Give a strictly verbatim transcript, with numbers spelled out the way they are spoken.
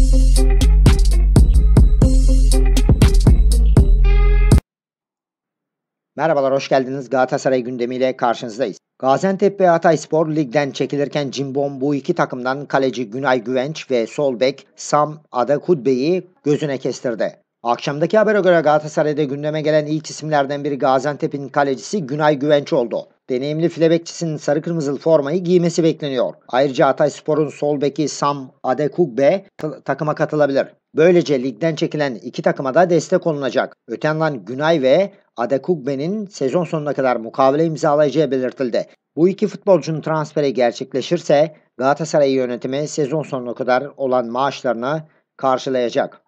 Merhabalar, hoş geldiniz. Galatasaray gündemiyle karşınızdayız. Gaziantep ve Hatayspor ligden çekilirken Cimbom bu iki takımdan kaleci Günay Güvenç ve sol bek Sam Adekugbe'yi gözüne kestirdi. Akşamdaki habere göre Galatasaray'da gündeme gelen ilk isimlerden biri Gaziantep'in kalecisi Günay Güvenç oldu. Deneyimli file bekçisinin sarı kırmızılı formayı giymesi bekleniyor. Ayrıca Hatayspor'un sol beki Sam Adekugbe takıma katılabilir. Böylece ligden çekilen iki takıma da destek olunacak. Öte yandan Günay ve Adekugbe'nin sezon sonuna kadar mukavele imzalayacağı belirtildi. Bu iki futbolcunun transferi gerçekleşirse Galatasaray yönetimi sezon sonuna kadar olan maaşlarını karşılayacak.